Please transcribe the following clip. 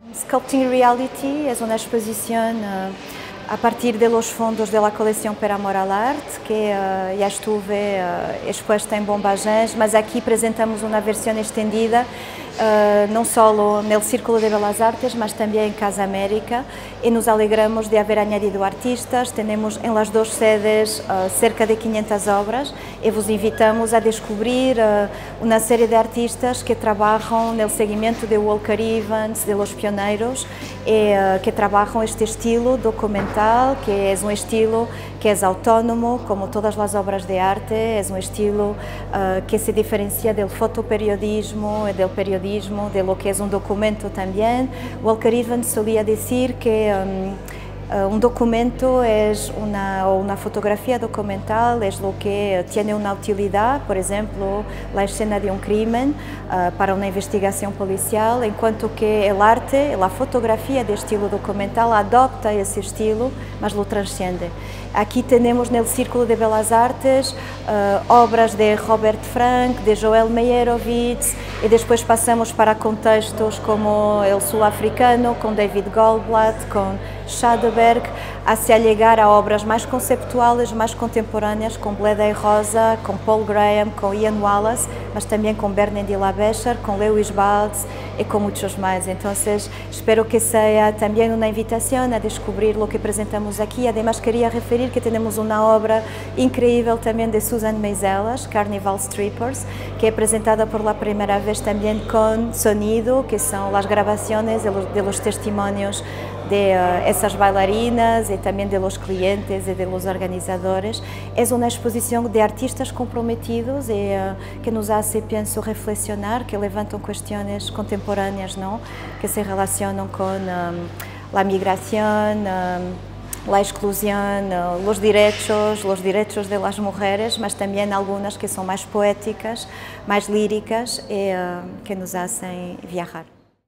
Sculpting Reality es una exposición a partir de los fondos de la colección Per Amor al Arte, que já estuve exposta em Bombagens, mas aqui apresentamos uma versão estendida, não só no Círculo de Belas Artes, mas também em Casa América, e nos alegramos de haver añadido artistas. Temos em las duas sedes cerca de 500 obras e vos invitamos a descobrir uma série de artistas que trabalham no seguimento de Walker Evans, de los pioneiros, e que trabalham este estilo documental, que é um estilo que é autónomo, como todas as obras de arte, é um estilo que se diferencia do fotoperiodismo e do periodismo, de lo que é um documento também. Walker Evans solía dizer que un documento o una fotografía documental es lo que tiene una utilidad, por ejemplo, la escena de un crimen para una investigación policial, en cuanto que el arte, la fotografía de estilo documental adopta ese estilo, mas lo transciende. Aquí tenemos en el Círculo de Belas Artes obras de Robert Frank, de Joel Meyerowitz, e depois passamos para contextos como el sul-africano, com David Goldblatt, com Schadeberg, hacia chegar a obras mais conceptuais, mais contemporâneas, com Bleda e Rosa, com Paul Graham, com Ian Wallace, mas também com Bernard de la Becher, com Lewis Baltz e com muitos mais. Então, espero que seja também uma invitação a descobrir o que apresentamos aqui. Además, queria referir que temos uma obra incrível também de Susan Meiselas, Carnival Strippers, que é apresentada por la primeira vez também com sonido, que são as gravações de los testimonios de essas bailarinas e também de los clientes e de los organizadores. É uma exposição de artistas comprometidos e que nos hace, penso, reflexionar, que levantam questões contemporâneas, não? Que se relacionam com a migração, la exclusión, los derechos de las mujeres, mas também algunas que são mais poéticas, mais líricas e que nos hacen viajar.